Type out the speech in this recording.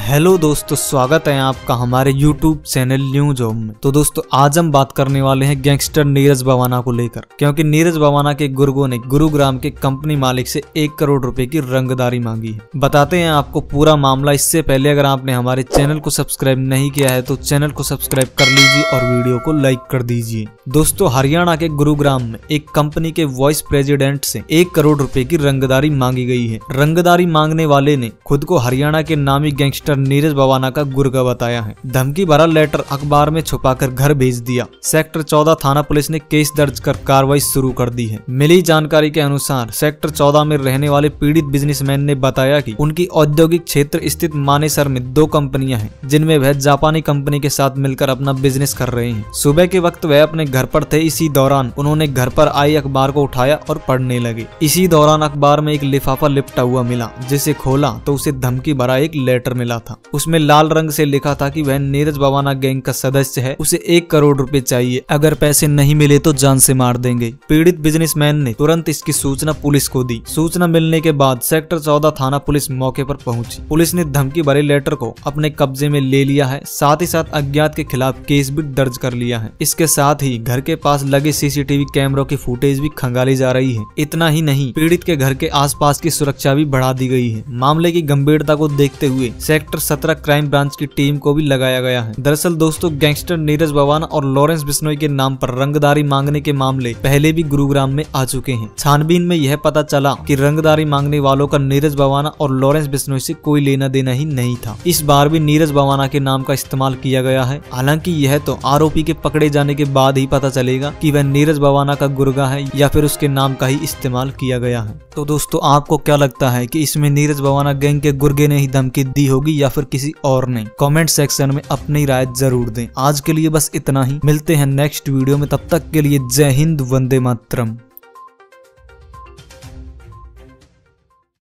Hello दोस्तों, स्वागत है आपका हमारे YouTube चैनल न्यू जॉब में। तो दोस्तों आज हम बात करने वाले हैं गैंगस्टर नीरज भवाना को लेकर, क्योंकि नीरज भवाना के गुर्गों ने गुरुग्राम के कंपनी मालिक से 1 करोड़ रुपए की रंगदारी मांगी है। बताते हैं आपको पूरा मामला। इससे पहले अगर आपने हमारे चैनल को सब्सक्राइब नहीं किया है तो चैनल को सब्सक्राइब कर लीजिए और वीडियो को लाइक कर दीजिए। दोस्तों हरियाणा के गुरुग्राम में एक कंपनी के वाइस प्रेसिडेंट से 1 करोड़ रुपए की रंगदारी मांगी गई है। रंगदारी मांगने वाले ने खुद को हरियाणा के नामी गैंगस्टर नीरज भवाना का गुर्गा बताया है। धमकी भरा लेटर अखबार में छुपाकर घर भेज दिया। सेक्टर 14 थाना पुलिस ने केस दर्ज कर कार्रवाई शुरू कर दी है। मिली जानकारी के अनुसार सेक्टर 14 में रहने वाले पीड़ित बिजनेसमैन ने बताया कि उनकी औद्योगिक क्षेत्र स्थित मानेसर में 2 कंपनियां हैं, जिनमें वह जापानी कंपनी के साथ मिलकर अपना बिजनेस कर रहे हैं। सुबह के वक्त वह अपने घर पर थे। इसी दौरान उन्होंने घर पर आई अखबार को उठाया और पढ़ने लगे। इसी दौरान अखबार में एक लिफाफा लिपटा हुआ मिला, जिसे खोला तो उसे धमकी भरा एक लेटर मिला था। उसमें लाल रंग से लिखा था कि वह नीरज भवाना गैंग का सदस्य है, उसे 1 करोड़ रुपए चाहिए, अगर पैसे नहीं मिले तो जान से मार देंगे। पीड़ित बिजनेसमैन ने तुरंत इसकी सूचना पुलिस को दी। सूचना मिलने के बाद सेक्टर 14 थाना पुलिस मौके पर पहुंची। पुलिस ने धमकी भरे लेटर को अपने कब्जे में ले लिया है। साथ ही साथ अज्ञात के खिलाफ केस भी दर्ज कर लिया है। इसके साथ ही घर के पास लगे सीसीटीवी कैमरों की फुटेज भी खंगाली जा रही है। इतना ही नहीं, पीड़ित के घर के आसपास की सुरक्षा भी बढ़ा दी गई है। मामले की गंभीरता को देखते हुए सेक्टर 17 क्राइम ब्रांच की टीम को भी लगाया गया है। दरअसल दोस्तों गैंगस्टर नीरज भवाना और लॉरेंस बिश्नोई के नाम पर रंगदारी मांगने के मामले पहले भी गुरुग्राम में आ चुके हैं। छानबीन में यह पता चला कि रंगदारी मांगने वालों का नीरज भवाना और लॉरेंस बिश्नोई से कोई लेना देना ही नहीं था। इस बार भी नीरज भवाना के नाम का इस्तेमाल किया गया है। हालांकि यह तो आरोपी के पकड़े जाने के बाद ही पता चलेगा कि वह नीरज भवाना का गुर्गा है या फिर उसके नाम का ही इस्तेमाल किया गया है। तो दोस्तों आपको क्या लगता है कि इसमें नीरज भवाना गैंग के गुर्गे ने ही धमकी दी होगी या फिर किसी और ने? कमेंट सेक्शन में अपनी राय जरूर दें। आज के लिए बस इतना ही। मिलते हैं नेक्स्ट वीडियो में, तब तक के लिए जय हिंद, वंदे मातरम।